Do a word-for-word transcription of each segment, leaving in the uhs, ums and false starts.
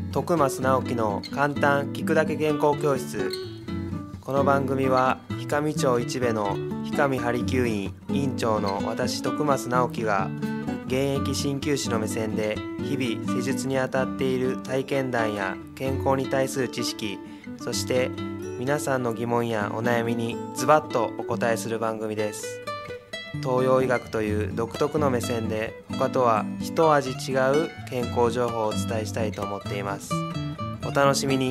徳増直樹の簡単聞くだけ原稿教室。この番組は氷上町一部の氷上針灸院院長の私徳増直樹が現役鍼灸師の目線で日々施術にあたっている体験談や健康に対する知識、そして皆さんの疑問やお悩みにズバッとお答えする番組です。東洋医学という独特の目線で他とは一味違う健康情報をお伝えしたいと思っています。お楽しみに。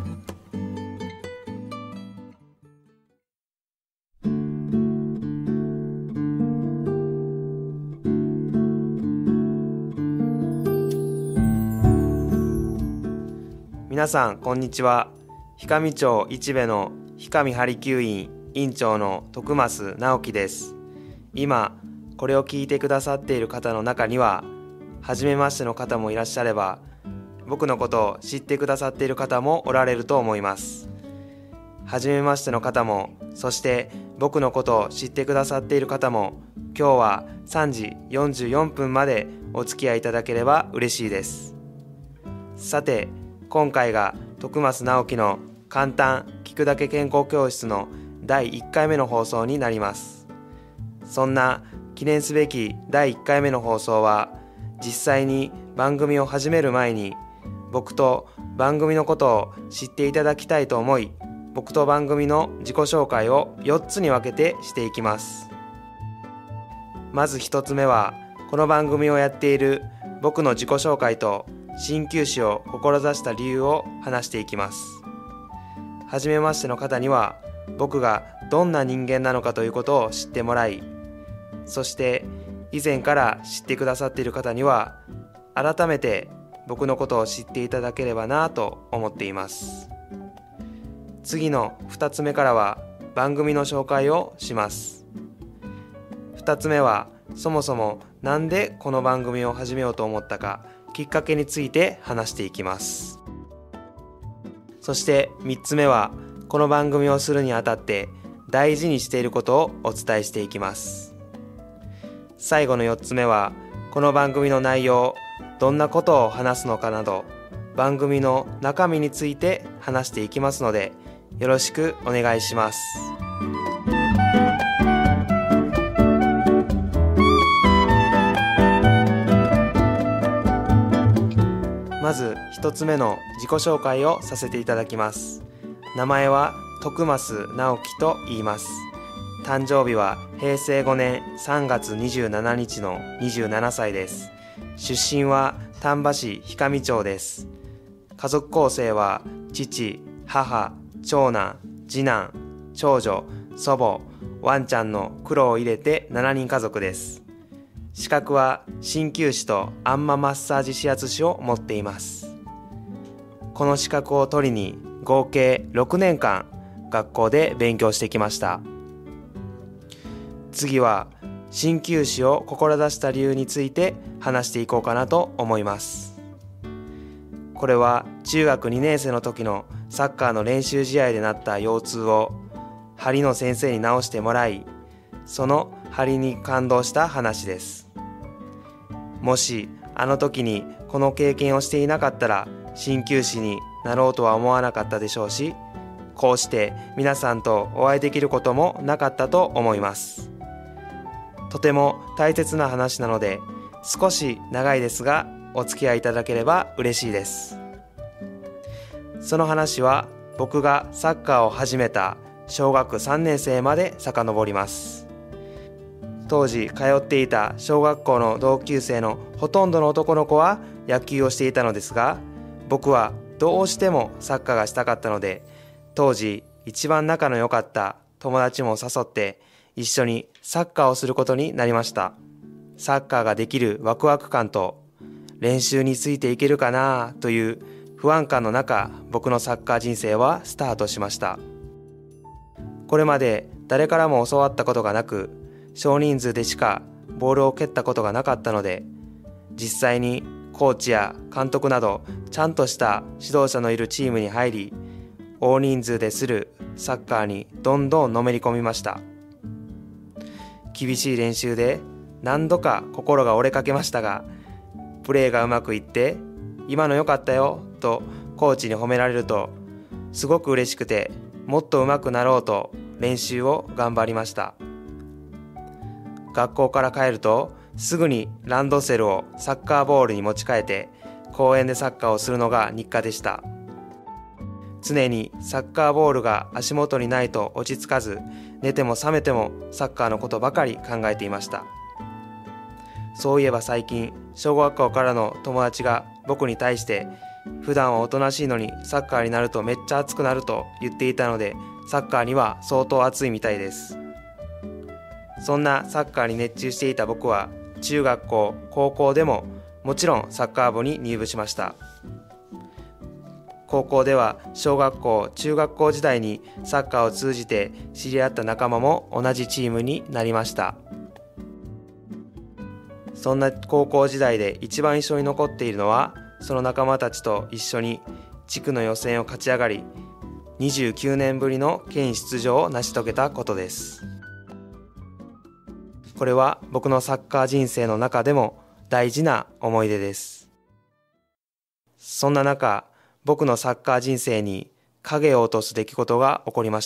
皆さんこんにちは。氷上町一部の氷上針灸院院長の徳増直樹です。今これを聞いてくださっている方の中には初めましての方もいらっしゃれば、僕のことを知ってくださっている方もおられると思います。初めましての方も、そして僕のことを知ってくださっている方も、今日はさんじよんじゅうよんぷんまでお付き合いいただければ嬉しいです。さて、今回が徳増直樹の簡単聞くだけ健康教室のだいいっかいめの放送になります。そんな記念すべきだいいっかいめの放送は、実際に番組を始める前に僕と番組のことを知っていただきたいと思い、僕と番組の自己紹介をよっつに分けてしていきます。まずひとつめは、この番組をやっている僕の自己紹介と鍼灸師を志した理由を話していきます。はじめましての方には僕がどんな人間なのかということを知ってもらい、そして以前から知ってくださっている方には改めて僕のことを知っていただければなと思っています。次のふたつめからは番組の紹介をします。ふたつめは、そもそもなんでこの番組を始めようと思ったか、きっかけについて話していきます。そしてみっつめは、この番組をするにあたって大事にしていることをお伝えしていきます。最後のよっつめは、この番組の内容、どんなことを話すのかなど、番組の中身について話していきますので、よろしくお願いします。まずひとつめの自己紹介をさせていただきます。名前は徳増直樹と言います。誕生日はへいせいごねんさんがつにじゅうしちにちのにじゅうななさいです。出身は丹波市氷上町です。家族構成は父、母、長男、次男、長女、祖母、ワンちゃんのクロを入れてしちにん家族です。資格は鍼灸師とあん摩マッサージ指圧師を持っています。この資格を取りに合計ろくねんかん学校で勉強してきました。次は鍼灸師を志した理由について話していこうかなと思います。これは中学にねんせいの時のサッカーの練習試合でなった腰痛を針の先生に治してもらい、その針に感動した話です。もしあの時にこの経験をしていなかったら鍼灸師になろうとは思わなかったでしょうし、こうして皆さんとお会いできることもなかったと思います。とても大切な話なので、少し長いですがお付き合いいただければ嬉しいです。その話は僕がサッカーを始めた小学さんねんせいまで遡ります。当時通っていた小学校の同級生のほとんどの男の子は野球をしていたのですが、僕はどうしてもサッカーがしたかったので、当時一番仲の良かった友達も誘って一緒にサッカーをすることになりました。サッカーができるワクワク感と練習についていけるかなという不安感の中、僕のサッカー人生はスタートしました。これまで誰からも教わったことがなく、少人数でしかボールを蹴ったことがなかったので、実際にコーチや監督などちゃんとした指導者のいるチームに入り、大人数でするサッカーにどんどんのめり込みました。厳しい練習で何度か心が折れかけましたが、プレーがうまくいって今の良かったよとコーチに褒められるとすごく嬉しくて、もっと上手くなろうと練習を頑張りました。学校から帰るとすぐにランドセルをサッカーボールに持ち替えて公園でサッカーをするのが日課でした。常にサッカーボールが足元にないと落ち着かず、寝ても覚めてもサッカーのことばかり考えていました。そういえば最近、小学校からの友達が僕に対して、普段はおとなしいのにサッカーになるとめっちゃ熱くなると言っていたので、サッカーには相当熱いみたいです。そんなサッカーに熱中していた僕は、中学校、高校でももちろんサッカー部に入部しました。高校では小学校、中学校時代にサッカーを通じて知り合った仲間も同じチームになりました。そんな高校時代で一番印象に残っているのは、その仲間たちと一緒に地区の予選を勝ち上がり、にじゅうきゅうねんぶりの県出場を成し遂げたことです。これは僕のサッカー人生の中でも大事な思い出です。そんな中、僕のサッカー人生に影を落とす出来事が起こりました。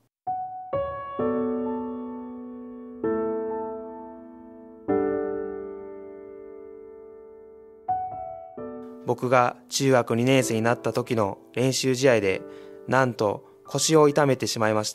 僕が中学にねん生になった時の練習試合で、なんと腰を痛めてしまいました。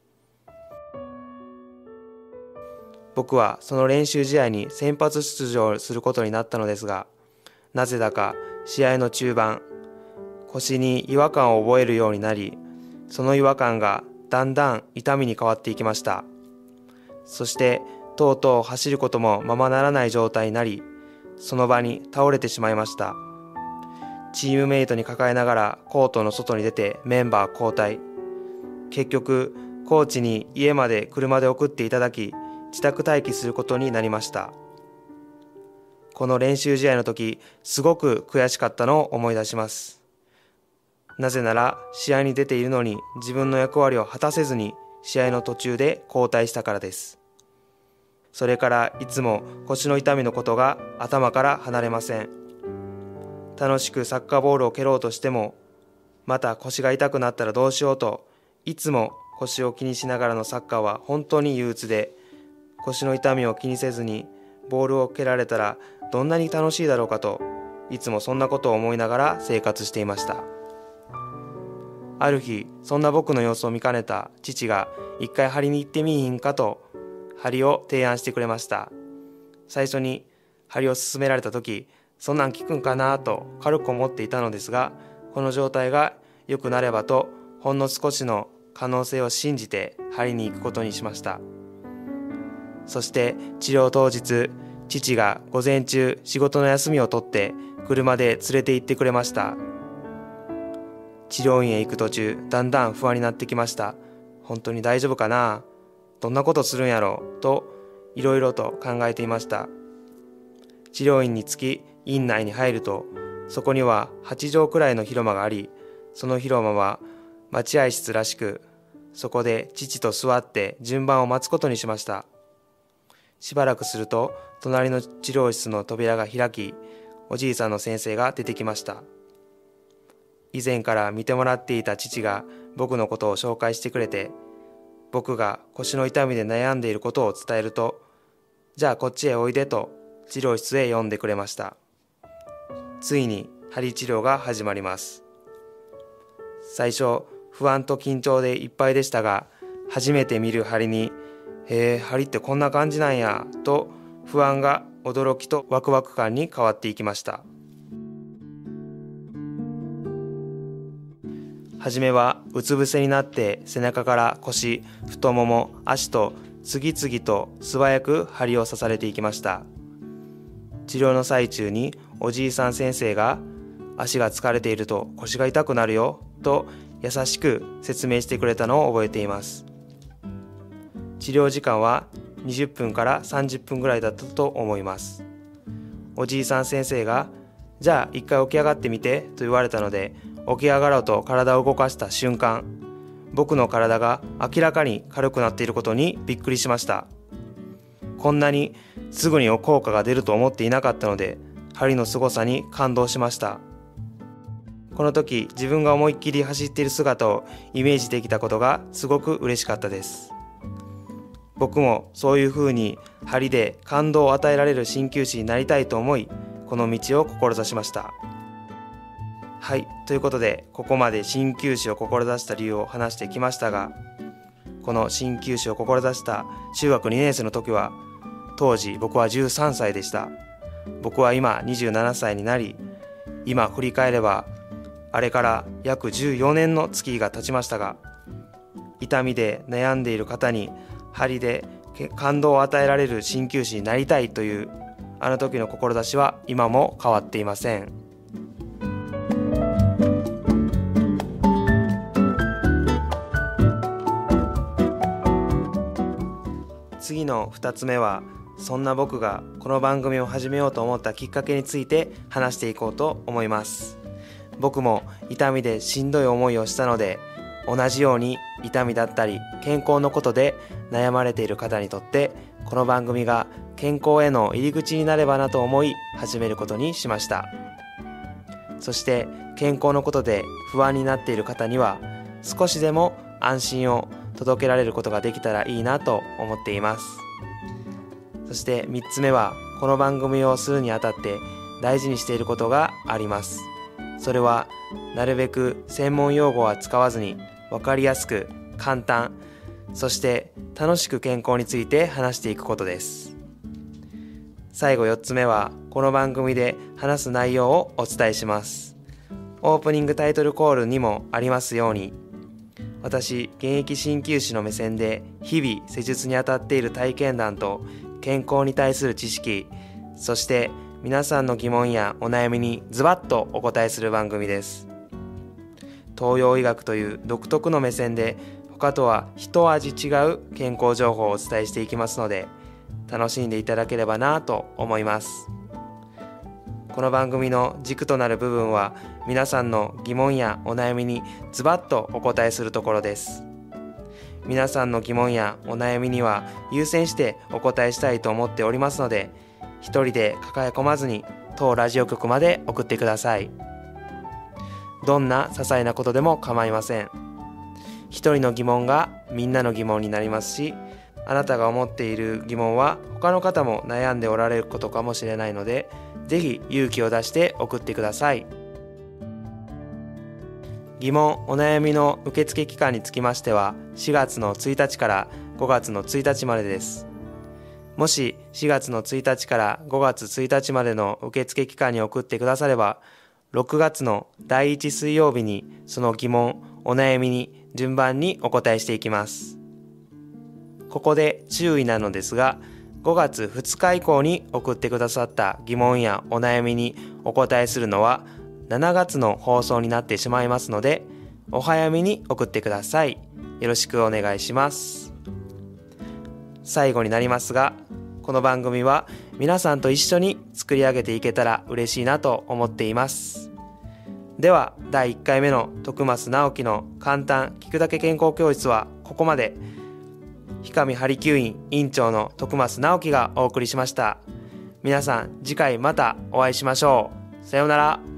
僕はその練習試合に先発出場することになったのですが、なぜだか試合の中盤、腰に違和感を覚えるようになり、その違和感がだんだん痛みに変わっていきました。そしてとうとう走ることもままならない状態になり、その場に倒れてしまいました。チームメイトに抱えながらコートの外に出てメンバー交代。結局コーチに家まで車で送っていただき、自宅待機することになりました。この練習試合の時、すごく悔しかったのを思い出します。なぜなら試合に出ているのに自分の役割を果たせずに試合の途中で交代したからです。それからいつも腰の痛みのことが頭から離れません。楽しくサッカーボールを蹴ろうとしても、また腰が痛くなったらどうしようと、いつも腰を気にしながらのサッカーは本当に憂鬱で、腰の痛みを気にせずにボールを蹴られたらどんなに楽しいだろうかと、いつもそんなことを思いながら生活していました。ある日、そんな僕の様子を見かねた父が一回張りに行ってみいひんかと張りを提案してくれました。最初に張りを勧められた時、そんなん効くんかなと軽く思っていたのですが、この状態が良くなればとほんの少しの可能性を信じて張りに行くことにしました。そして治療当日、父が午前中仕事の休みを取って車で連れて行ってくれました。治療院へ行く途中、だんだん不安になってきました。本当に大丈夫かな？どんなことするんやろうといろいろと考えていました。治療院に着き、院内に入ると、そこにははち畳くらいの広間があり、その広間は待合室らしく、そこで父と座って順番を待つことにしました。しばらくすると、隣の治療室の扉が開き、おじいさんの先生が出てきました。以前から見てもらっていた父が僕のことを紹介してくれて、僕が腰の痛みで悩んでいることを伝えると、じゃあこっちへおいでと治療室へ呼んでくれました。ついに針治療が始まります。最初不安と緊張でいっぱいでしたが、初めて見る針に、へえ、針ってこんな感じなんやと不安が驚きとワクワク感に変わっていきました。はじめはうつ伏せになって背中から腰、太もも、足と次々と素早く針を刺されていきました。治療の最中におじいさん先生が、足が疲れていると腰が痛くなるよと優しく説明してくれたのを覚えています。治療時間はにじゅっぷんからさんじゅっぷんぐらいだったと思います。おじいさん先生が、じゃあ一回起き上がってみてと言われたので、起き上がろうと体を動かした瞬間、僕の体が明らかに軽くなっていることにびっくりしました。こんなにすぐに効果が出ると思っていなかったので、針の凄さに感動しました。 この時自分が思いっきり走っている姿をイメージできたことがすごく嬉しかったです。僕もそういう風に針で感動を与えられる鍼灸師になりたいと思い、この道を志しました。はい、ということでここまで鍼灸師を志した理由を話してきましたが、この鍼灸師を志した中学にねん生の時は、当時僕はじゅうさんさいでした。僕は今にじゅうななさいになり、今振り返ればあれから約じゅうよねんの月が経ちましたが、痛みで悩んでいる方に針で感動を与えられる鍼灸師になりたいというあの時の志は今も変わっていません。次のふたつめは、そんな僕がこの番組を始めようと思ったきっかけについて話していこうと思います。僕も痛みでしんどい思いをしたので、同じように痛みだったり健康のことで悩まれている方にとってこの番組が健康への入り口になればなと思い始めることにしました。そして健康のことで不安になっている方には少しでも安心を届けられることができたらいいなと思っています。そしてみっつめは、この番組をするにあたって大事にしていることがあります。それはなるべく専門用語は使わずに分かりやすく簡単、そして楽しく健康について話していくことです。最後よっつめは、この番組で話す内容をお伝えします。オープニングタイトルコールにもありますように、私現役鍼灸師の目線で日々施術にあたっている体験談と健康に対する知識、そして皆さんの疑問やお悩みにズバッとお答えする番組です。東洋医学という独特の目線で他とは一味違う健康情報をお伝えしていきますので、楽しんでいただければなと思います。この番組の軸となる部分は、皆さんの疑問やお悩みにズバッとお答えするところです。皆さんの疑問やお悩みには優先してお答えしたいと思っておりますので、一人で抱え込まずに当ラジオ局まで送ってください。どんな些細なことでも構いません。一人の疑問がみんなの疑問になりますし、あなたが思っている疑問は他の方も悩んでおられることかもしれないので、ぜひ勇気を出して送ってください。疑問お悩みの受付期間につきましては、しがつのついたちからごがつのついたちまでです。もししがつのついたちからごがつついたちまでの受付期間に送ってくだされば、ろくがつのだいいち水曜日にその疑問お悩みに順番にお答えしていきます。ここで注意なのですが、ごがつふつか以降に送ってくださった疑問やお悩みにお答えするのはしちがつの放送になってしまいますので、お早めに送ってください。よろしくお願いします。最後になりますが、この番組は皆さんと一緒に作り上げていけたら嬉しいなと思っています。ではだいいっかいめの徳増直樹の簡単聞くだけ健康教室はここまで。氷上針灸院院長の徳増直樹がお送りしました。皆さん次回またお会いしましょう。さようなら。